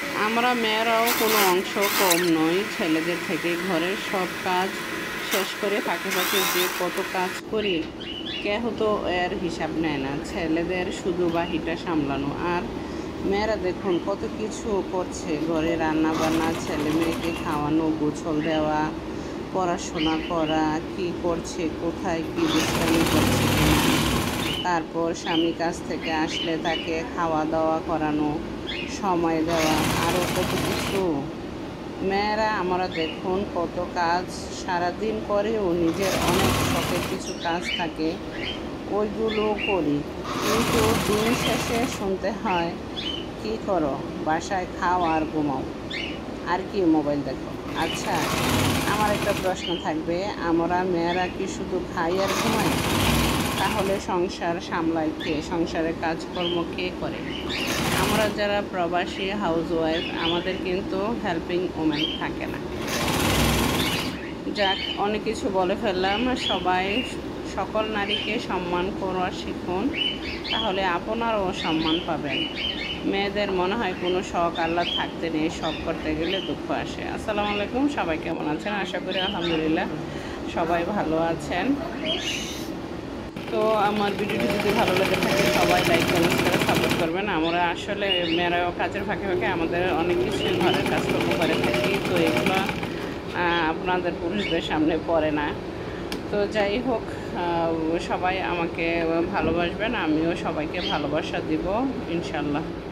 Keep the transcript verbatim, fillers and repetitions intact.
আমরা মেয়েরাও কোনো অংশ কম নই ছেলেদের থেকে। ঘরের সব কাজ শেষ করে ফাঁকে ফাঁকে যে কত কাজ করি কেহ তো এর হিসাব নেয় না। ছেলেদের শুধু বাহিটা সামলানো, আর মেয়েরা দেখুন কত কিছু করছে ঘরে, রান্না বান্না, ছেলে মেয়েকে খাওয়ানো, গোসল দেওয়া, পড়াশোনা করা, কি করছে, কোথায় কি বিশ্রামি করছে কিনা, তারপর স্বামী কাছ থেকে আসলে তাকে খাওয়া দাওয়া করানো, সময় দেওয়া, আরও কত কিছু। মেয়েরা আমরা দেখুন কত কাজ সারাদিন করেও নিজের অনেক শখের কিছু কাজ থাকে, ওইগুলো করি, কিন্তু দিন শেষে শুনতে হয় কী করো, বাসায় খাও আর ঘুমাও, আর কি মোবাইল দেখো। আচ্ছা, আমার একটা প্রশ্ন থাকবে, আমরা মেয়েরা কি শুধু খাই আর ঘুমাই? তাহলে সংসার সামলায় কে? সংসারের কাজকর্ম কে করে? আমরা যারা প্রবাসী হাউসওয়াইফ, আমাদের কিন্তু হেল্পিং ওমেন থাকে না। যাক, অনেক কিছু বলে ফেললাম। সবাই সকল নারীকে সম্মান করা শিখুন, তাহলে আপনারও সম্মান পাবেন। মেয়েদের মনে হয় কোনো শখ আল্লাহ থাকতে নেই, শখ করতে গেলে দুঃখ আসে। আসসালামু আলাইকুম, সবাই কেমন আছেন? আশা করি আলহামদুলিল্লাহ সবাই ভালো আছেন। তো আমার ভিডিওটি যদি ভালো লেগে থাকে সবাই লাইক কমেন্ট করে সাপোর্ট করবেন। আমরা আসলে মেয়েরাও কাজের ফাঁকে ফাঁকে আমাদের অনেক কিছু ঘরের কাজকর্ম করে থাকি, তো এগুলো আপনাদের পুরুষদের সামনে পড়ে না। তো যাই হোক, সবাই আমাকে ভালোবাসবেন, আমিও সবাইকে ভালোবাসা দিব ইনশাল্লাহ।